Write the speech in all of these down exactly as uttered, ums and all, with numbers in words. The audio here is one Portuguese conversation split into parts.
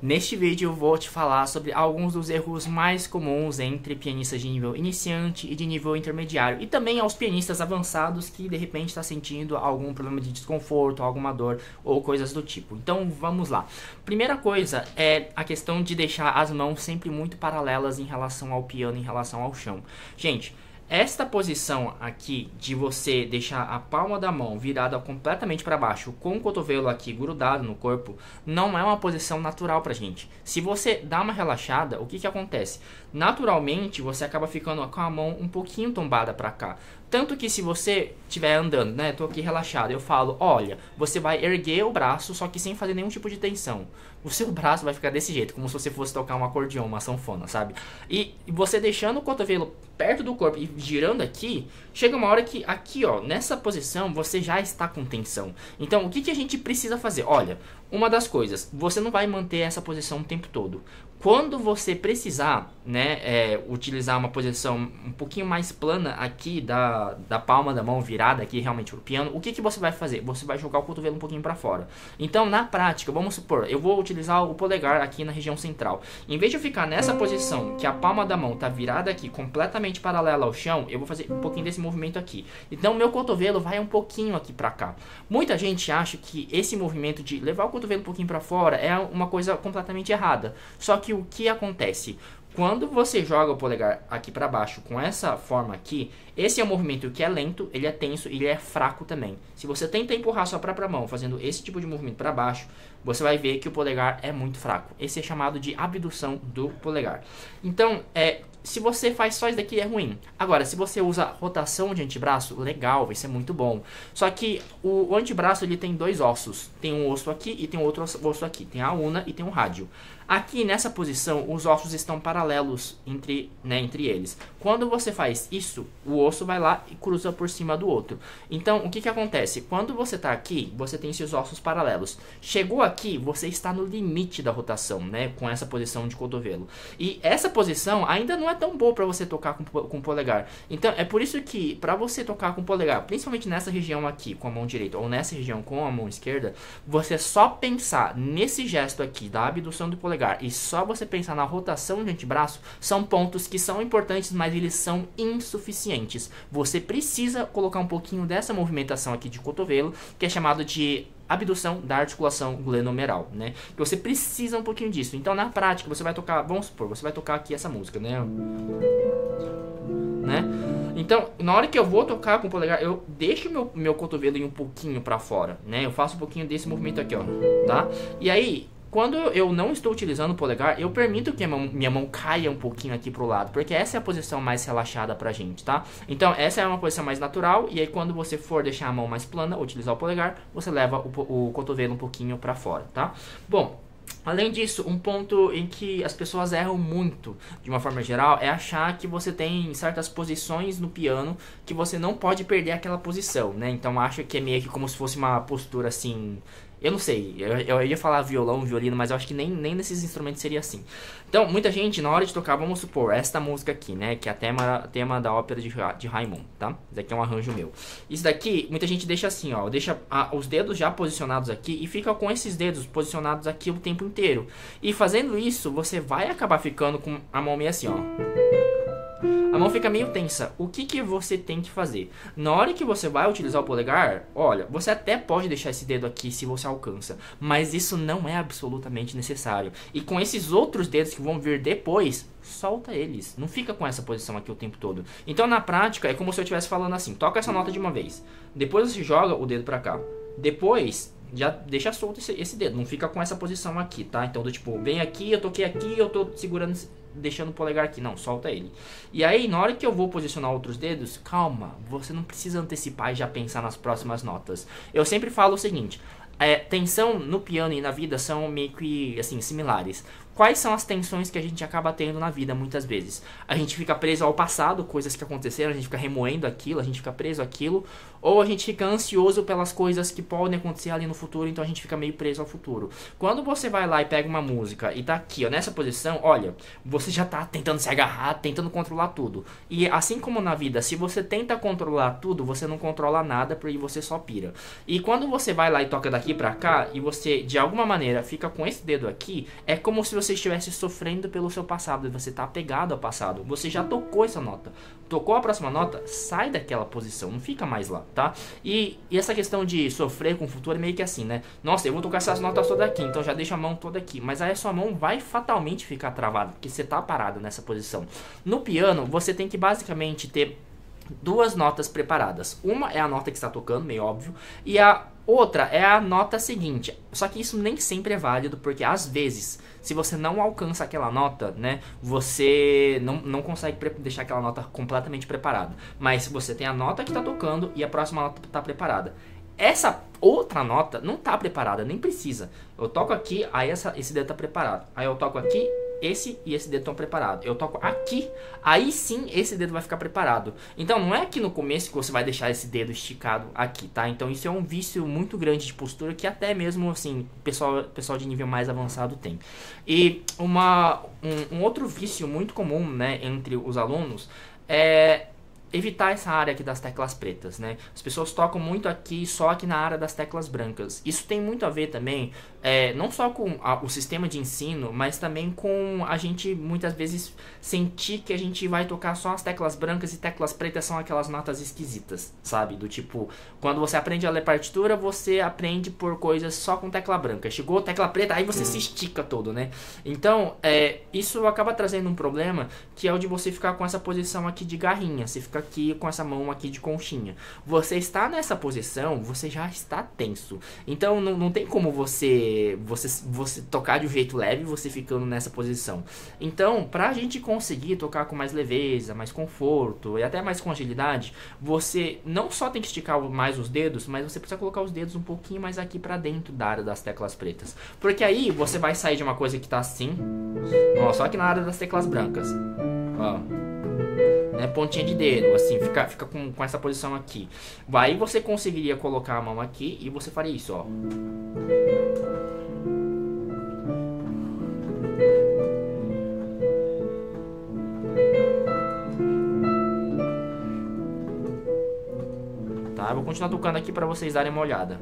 Neste vídeo eu vou te falar sobre alguns dos erros mais comuns entre pianistas de nível iniciante e de nível intermediário, e também aos pianistas avançados que de repente está sentindo algum problema de desconforto, alguma dor ou coisas do tipo. Então vamos lá. Primeira coisa é a questão de deixar as mãos sempre muito paralelas em relação ao piano, em relação ao chão. Gente, esta posição aqui de você deixar a palma da mão virada completamente para baixo, com o cotovelo aqui grudado no corpo, não é uma posição natural pra gente. Se você dá uma relaxada, o que que acontece? Naturalmente, você acaba ficando com a mão um pouquinho tombada para cá. Tanto que se você estiver andando, né, tô aqui relaxado, eu falo, olha, você vai erguer o braço, só que sem fazer nenhum tipo de tensão. O seu braço vai ficar desse jeito, como se você fosse tocar um acordeão, uma sanfona, sabe? E você deixando o cotovelo perto do corpo e girando aqui, chega uma hora que aqui, ó, nessa posição, você já está com tensão. Então, o que que a gente precisa fazer? Olha, uma das coisas, você não vai manter essa posição o tempo todo. Quando você precisar, né, é, utilizar uma posição um pouquinho mais plana aqui da, da palma da mão virada aqui realmente pro piano, o que que você vai fazer? Você vai jogar o cotovelo um pouquinho para fora. Então, na prática, vamos supor, eu vou utilizar o polegar aqui na região central. Em vez de eu ficar nessa posição, que a palma da mão tá virada aqui, completamente paralela ao chão, eu vou fazer um pouquinho desse movimento aqui. Então, meu cotovelo vai um pouquinho aqui para cá. Muita gente acha que esse movimento de levar o cotovelo um pouquinho para fora é uma coisa completamente errada. Só que o que acontece? Quando você joga o polegar aqui para baixo com essa forma aqui, esse é um movimento que é lento, ele é tenso e ele é fraco também. Se você tenta empurrar sua própria mão fazendo esse tipo de movimento para baixo, você vai ver que o polegar é muito fraco. Esse é chamado de abdução do polegar. Então, é, se você faz só isso daqui é ruim. Agora, se você usa rotação de antebraço, legal, vai ser muito bom. Só que o, o antebraço ele tem dois ossos. Tem um osso aqui e tem outro osso aqui. Tem a una e tem um rádio. Aqui nessa posição, os ossos estão paralelos entre, né, entre eles. Quando você faz isso, o osso vai lá e cruza por cima do outro. Então, o que que acontece? Quando você está aqui, você tem esses ossos paralelos. Chegou aqui, você está no limite da rotação, né, com essa posição de cotovelo. E essa posição ainda não é tão boa para você tocar com, com o polegar. Então, é por isso que, para você tocar com o polegar, principalmente nessa região aqui, com a mão direita, ou nessa região com a mão esquerda, você só pensar nesse gesto aqui, da abdução do polegar, e só você pensar na rotação de antebraço, são pontos que são importantes, mas eles são insuficientes. Você precisa colocar um pouquinho dessa movimentação aqui de cotovelo, que é chamado de abdução da articulação glenomeral, né? Que você precisa um pouquinho disso. Então, na prática, você vai tocar, vamos supor, você vai tocar aqui essa música, né? Né? Então, na hora que eu vou tocar com o polegar, eu deixo meu, meu cotovelo ir um pouquinho pra fora, né? Eu faço um pouquinho desse movimento aqui, ó, tá? E aí, quando eu não estou utilizando o polegar, eu permito que a mão, minha mão caia um pouquinho aqui pro lado, porque essa é a posição mais relaxada pra gente, tá? Então, essa é uma posição mais natural, e aí quando você for deixar a mão mais plana, utilizar o polegar, você leva o, o cotovelo um pouquinho pra fora, tá? Bom, além disso, um ponto em que as pessoas erram muito, de uma forma geral, é achar que você tem certas posições no piano que você não pode perder aquela posição, né? Então, acha que é meio que como se fosse uma postura assim... Eu não sei, eu, eu ia falar violão, violino, mas eu acho que nem, nem nesses instrumentos seria assim. Então, muita gente, na hora de tocar, vamos supor, esta música aqui, né, que é a tema, tema da ópera de, de Raimundo, tá? Isso daqui é um arranjo meu. Isso daqui, muita gente deixa assim, ó, deixa a, os dedos já posicionados aqui e fica com esses dedos posicionados aqui o tempo inteiro. E fazendo isso, você vai acabar ficando com a mão meio assim, ó. A mão fica meio tensa. O que que você tem que fazer? Na hora que você vai utilizar o polegar, olha, você até pode deixar esse dedo aqui se você alcança, mas isso não é absolutamente necessário. E com esses outros dedos que vão vir depois, solta eles. Não fica com essa posição aqui o tempo todo. Então, na prática, é como se eu estivesse falando assim, toca essa nota de uma vez. Depois você joga o dedo pra cá. Depois... já deixa solto esse, esse dedo, não fica com essa posição aqui, tá? Então, do tipo, vem aqui, eu toquei aqui, eu tô segurando, deixando o polegar aqui. Não, solta ele. E aí, na hora que eu vou posicionar outros dedos, calma, você não precisa antecipar e já pensar nas próximas notas. Eu sempre falo o seguinte, é, tensão no piano e na vida são meio que, assim, similares. Quais são as tensões que a gente acaba tendo na vida muitas vezes? A gente fica preso ao passado, coisas que aconteceram, a gente fica remoendo aquilo, a gente fica preso àquilo, ou a gente fica ansioso pelas coisas que podem acontecer ali no futuro, então a gente fica meio preso ao futuro. Quando você vai lá e pega uma música e tá aqui, ó, nessa posição, olha, você já tá tentando se agarrar, tentando controlar tudo. E assim como na vida, se você tenta controlar tudo, você não controla nada, porque você só pira. E quando você vai lá e toca daqui, daqui pra cá e você, de alguma maneira, fica com esse dedo aqui, é como se você estivesse sofrendo pelo seu passado, e você tá apegado ao passado. Você já tocou essa nota. Tocou a próxima nota, sai daquela posição, não fica mais lá, tá? E, e essa questão de sofrer com o futuro é meio que assim, né? Nossa, eu vou tocar essas notas todas aqui, então já deixa a mão toda aqui. Mas aí a sua mão vai fatalmente ficar travada, porque você tá parado nessa posição. No piano, você tem que basicamente ter duas notas preparadas. Uma é a nota que está tocando, meio óbvio, e a outra é a nota seguinte. Só que isso nem sempre é válido, porque às vezes, se você não alcança aquela nota, né, você não, não consegue deixar aquela nota completamente preparada. Mas você tem a nota que está tocando e a próxima nota está preparada. Essa outra nota não está preparada, nem precisa. Eu toco aqui, aí essa, esse dedo está preparado. Aí eu toco aqui, esse e esse dedo estão preparados. Eu toco aqui, aí sim esse dedo vai ficar preparado. Então não é aqui no começo que você vai deixar esse dedo esticado aqui, tá? Então isso é um vício muito grande de postura que até mesmo assim, pessoal, pessoal de nível mais avançado tem. E uma, um, um outro vício muito comum, né, entre os alunos é evitar essa área aqui das teclas pretas, né? As pessoas tocam muito aqui, só aqui na área das teclas brancas. Isso tem muito a ver também, é, não só com a, o sistema de ensino, mas também com a gente muitas vezes sentir que a gente vai tocar só as teclas brancas e teclas pretas são aquelas notas esquisitas, sabe? Do tipo, quando você aprende a ler partitura, você aprende por coisas só com tecla branca. Chegou tecla preta, aí você se estica todo, né? Então, é, isso acaba trazendo um problema, que é o de você ficar com essa posição aqui de garrinha. Você fica aqui com essa mão aqui de conchinha. Você está nessa posição, você já está tenso. Então não, não tem como você, você você tocar de um jeito leve você ficando nessa posição. Então, pra gente conseguir tocar com mais leveza, mais conforto e até mais com agilidade, você não só tem que esticar mais os dedos, mas você precisa colocar os dedos um pouquinho mais aqui pra dentro da área das teclas pretas. Porque aí você vai sair de uma coisa que tá assim, ó, só aqui na área das teclas brancas. Ó. Né, pontinha de dedo, assim, fica, fica com, com essa posição aqui. Aí você conseguiria colocar a mão aqui e você faria isso, ó. Tá, eu vou continuar tocando aqui pra vocês darem uma olhada.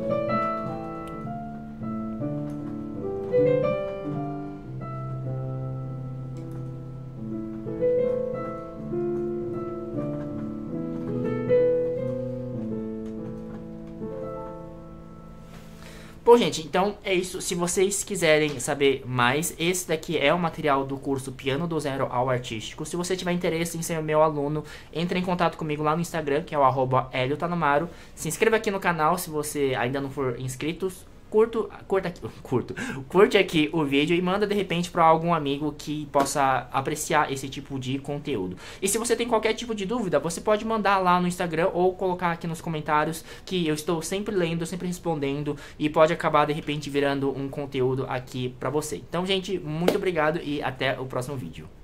Bom, gente, então é isso. Se vocês quiserem saber mais, esse daqui é o material do curso Piano do Zero ao Artístico. Se você tiver interesse em ser meu aluno, entre em contato comigo lá no Instagram, que é o arroba Hélio Tanomaro. Se inscreva aqui no canal se você ainda não for inscrito. Curto, curta aqui, curto, curte aqui o vídeo e manda de repente para algum amigo que possa apreciar esse tipo de conteúdo. E se você tem qualquer tipo de dúvida, você pode mandar lá no Instagram ou colocar aqui nos comentários, que eu estou sempre lendo, sempre respondendo e pode acabar de repente virando um conteúdo aqui para você. Então, gente, muito obrigado e até o próximo vídeo.